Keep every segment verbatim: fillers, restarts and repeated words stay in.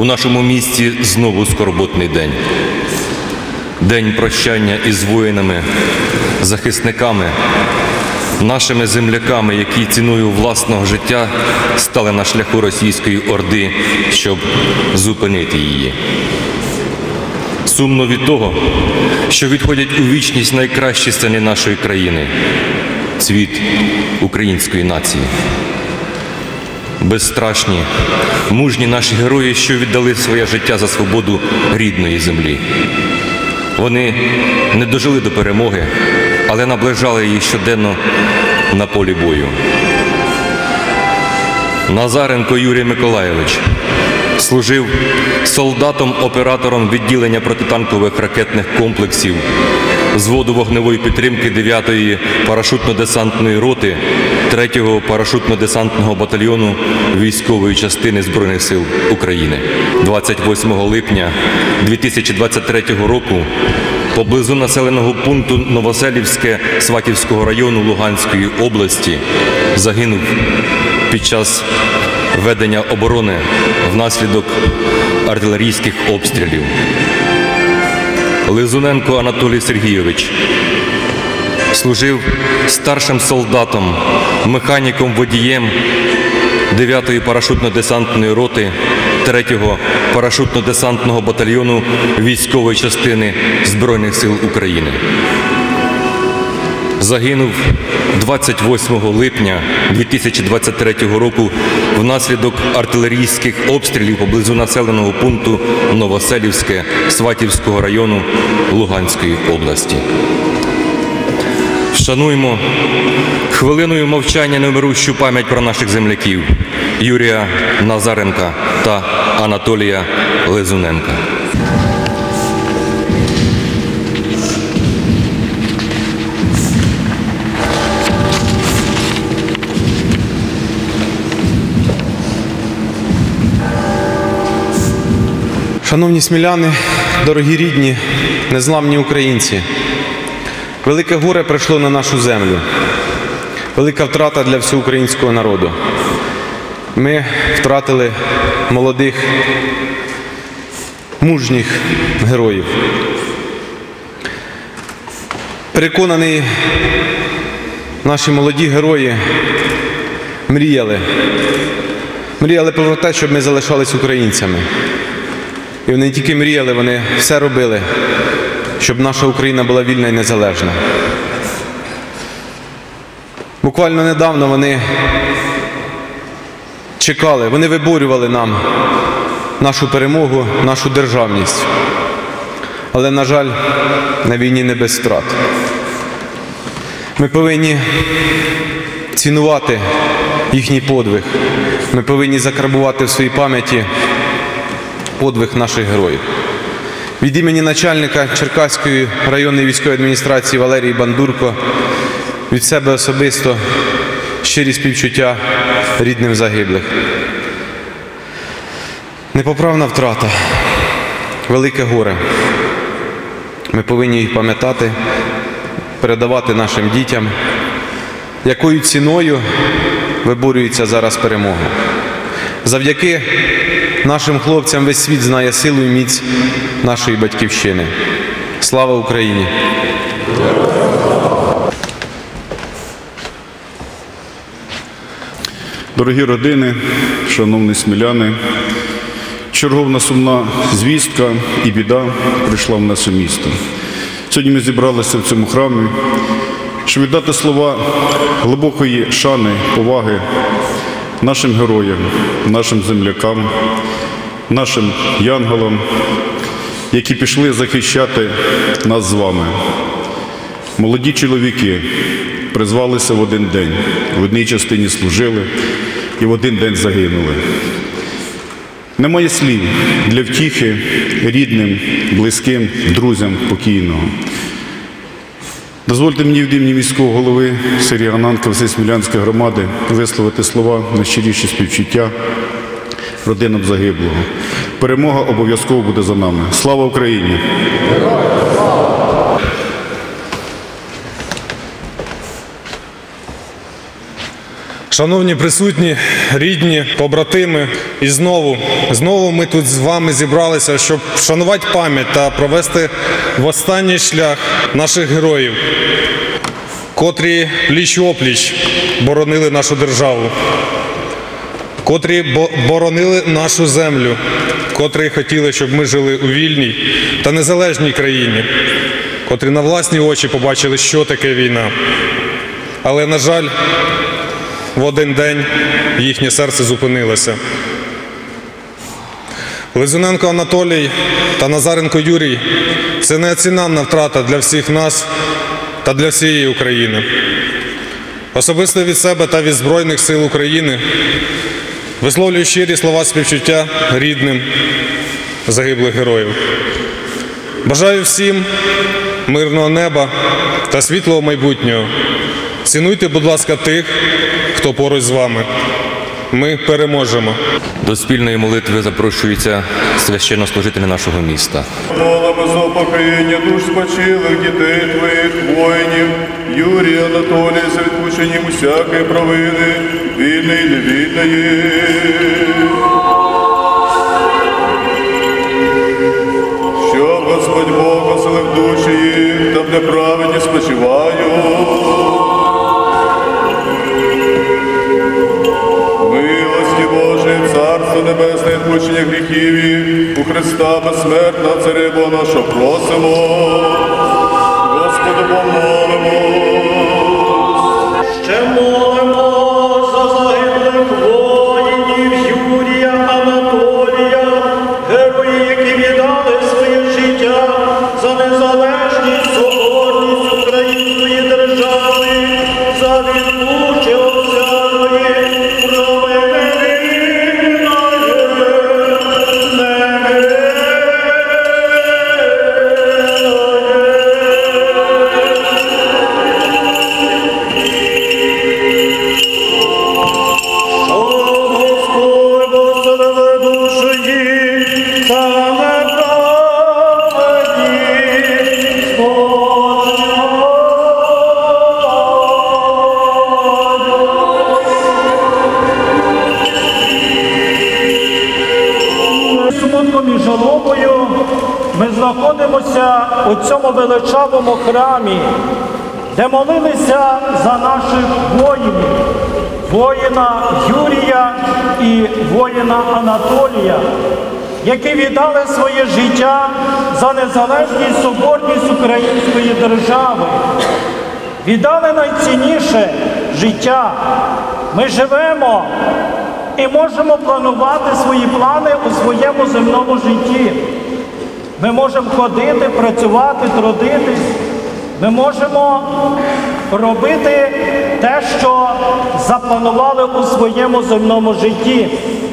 У нашому місті знову скорботний день. День прощання із воїнами, захисниками, нашими земляками, які ціною власного життя стали на шляху російської орди, щоб зупинити її. Сумно від того, що відходять у вічність найкращі сини нашої країни – цвіт української нації. Безстрашні, мужні наші герої, що віддали своє життя за свободу рідної землі. Вони не дожили до перемоги, але наближали її щоденно на полі бою. Назаренко Юрій Миколайович служив солдатом-оператором відділення протитанкових ракетних комплексів взводу вогневої підтримки дев'ятої парашутно-десантної роти третього парашутно-десантного батальйону військової частини Збройних сил України. двадцять восьмого липня дві тисячі двадцять третього року поблизу населеного пункту Новоселівське Сватівського району Луганської області загинув під час ведення оборони внаслідок артилерійських обстрілів. Лизуненко Анатолій Сергійович служив старшим солдатом, механіком-водієм дев'ятої парашутно-десантної роти третього парашутно-десантного батальйону військової частини Збройних сил України. Загинув двадцять восьмого липня дві тисячі двадцять третього року внаслідок артилерійських обстрілів поблизу населеного пункту Новоселівське Сватівського району Луганської області. Вшануймо хвилиною мовчання невмирущу пам'ять про наших земляків Юрія Назаренка та Анатолія Лизуненка. Шановні сміляни, дорогі рідні, незламні українці, велике горе прийшло на нашу землю, велика втрата для всього українського народу. Ми втратили молодих, мужніх героїв. Переконаний, наші молоді герої мріяли, мріяли про те, щоб ми залишались українцями. І вони не тільки мріяли, вони все робили, щоб наша Україна була вільна і незалежна. Буквально недавно вони чекали, вони виборювали нам нашу перемогу, нашу державність. Але, на жаль, на війні не без втрат. Ми повинні цінувати їхній подвиг. Ми повинні закарбувати в своїй пам'яті подвиг наших героїв. Від імені начальника Черкаської районної військової адміністрації Валерії Бандурко, від себе особисто щирі співчуття рідним загиблих. Непоправна втрата, велике горе. Ми повинні їх пам'ятати, передавати нашим дітям, якою ціною виборюється зараз перемога. Завдяки нашим хлопцям весь світ знає силу і міць нашої батьківщини. Слава Україні! Дорогі родини, шановні сміляни, черговна сумна звістка і біда прийшла в наше місто. Сьогодні ми зібралися в цьому храмі, щоб віддати слова глибокої шани, поваги нашим героям, нашим землякам, нашим янголам, які пішли захищати нас з вами. Молоді чоловіки призвалися в один день, в одній частині служили і в один день загинули. Немає слів для втіхи рідним, близьким, друзям покійного. Дозвольте мені від імені міського голови Сергія Гананка Всесмілянської громади висловити слова найщиріші співчуття родинам загиблого. Перемога обов'язково буде за нами. Слава Україні! Шановні присутні, рідні, побратими, і знову, знову ми тут з вами зібралися, щоб вшанувати пам'ять та провести в останній шлях наших героїв, котрі пліч-опліч боронили нашу державу, котрі боронили нашу землю, котрі хотіли, щоб ми жили у вільній та незалежній країні, котрі на власні очі побачили, що таке війна. Але, на жаль, в один день їхнє серце зупинилося. Лизуненко Анатолій та Назаренко Юрій – це неоціненна втрата для всіх нас та для всієї України. Особисто від себе та від Збройних сил України висловлюю щирі слова співчуття рідним загиблих героїв. Бажаю всім мирного неба та світлого майбутнього. Цінуйте, будь ласка, тих, хто поруч з вами. Ми переможемо. До спільної молитви запрошуються священнослужителі нашого міста. Молимо за упокоєння душ спочилих дітей твоїх воїнів, Юрія, Анатолія, за відпущенням усякої провини, вільної і невільної. Щоб Господь Бог оселив душі їх, там, де праведні спочивають. Царство Небесне, відпущення гріхів і у Христа безсмертного Царя Бога нашого просимо. Господу помолимо. Ще молимо за загиблих воїнів Юрія, Анатолія, герої, які віддали своє життя за незалежність, соборність української держави, за відпущення всякої провини. І жалобою ми знаходимося у цьому величавому храмі, де молилися за наших воїнів, воїна Юрія і воїна Анатолія, які віддали своє життя за незалежність і соборність української держави. Віддали найцінніше – життя. Ми живемо і можемо планувати свої плани у своєму земному житті. Ми можемо ходити, працювати, трудитись. Ми можемо робити те, що запланували у своєму земному житті.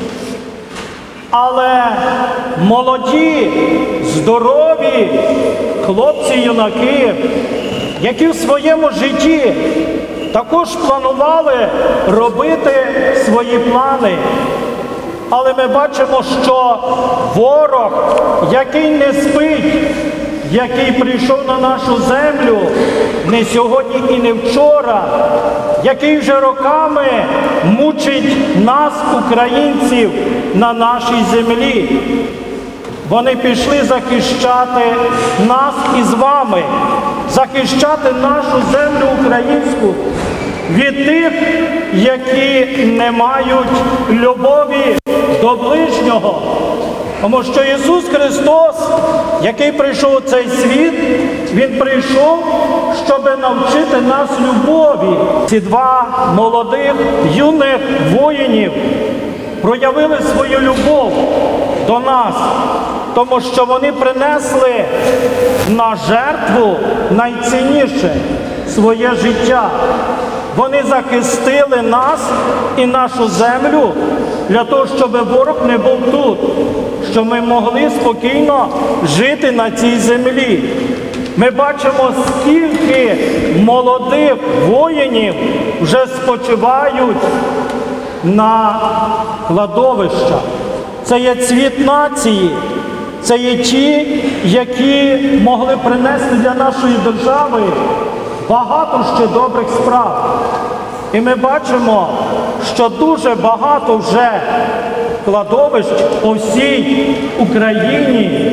Але молоді, здорові хлопці і юнаки, які в своєму житті також планували робити свої плани. Але ми бачимо, що ворог, який не спить, який прийшов на нашу землю не сьогодні і не вчора, який вже роками мучить нас, українців, на нашій землі. Вони пішли захищати нас із вами, захищати нашу землю українську від тих, які не мають любові до ближнього. Тому що Ісус Христос, який прийшов у цей світ, Він прийшов, щоб навчити нас любові. Ці два молодих, юних воїнів проявили свою любов до нас, тому що вони принесли на жертву найцінніше – своє життя. Вони захистили нас і нашу землю для того, щоб ворог не був тут, щоб ми могли спокійно жити на цій землі. Ми бачимо, скільки молодих воїнів вже спочивають на кладовищах. Це є цвіт нації, це є ті, які могли принести для нашої держави багато ще добрих справ. І ми бачимо, що дуже багато вже кладовищ по всій Україні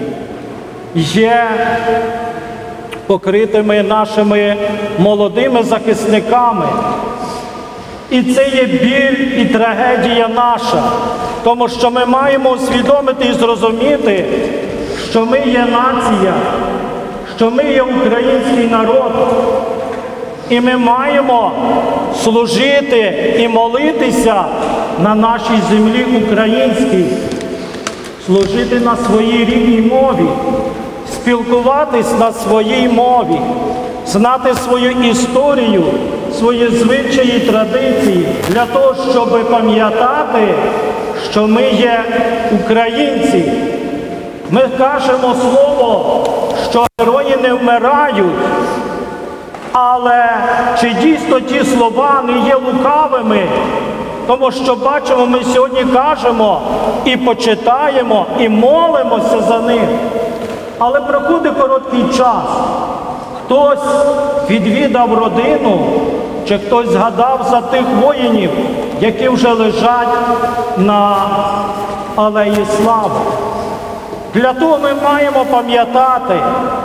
є покритими нашими молодими захисниками. І це є біль і трагедія наша, тому що ми маємо усвідомити і зрозуміти, що ми є нація, що ми є український народ, і ми маємо служити і молитися на нашій землі українській, служити на своїй рідній мові, спілкуватись на своїй мові, знати свою історію, свої звичаї і традиції, для того, щоб пам'ятати, що ми є українці. Ми кажемо слово, що герої не вмирають, але чи дійсно ті слова не є лукавими? Тому що, бачимо, ми сьогодні кажемо і почитаємо, і молимося за них. Але проходить короткий час. Хтось відвідав родину, чи хтось згадав за тих воїнів, які вже лежать на алеї слави. Для того ми маємо пам'ятати,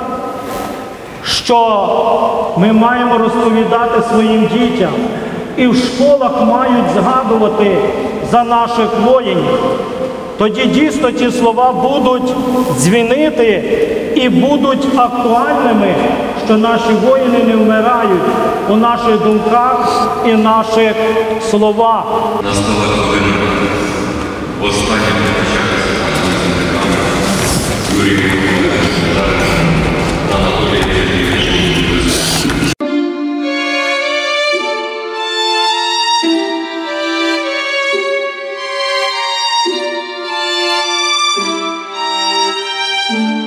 що ми маємо розповідати своїм дітям, і в школах мають згадувати за наших воїнів. Тоді дійсно ті слова будуть дзвінити і будуть актуальними, що наші воїни не вмирають у наших думках і наших словах. Настала хвилина останнім прощатися з Юрієм Анатолієм Юрійовичем. Thank you.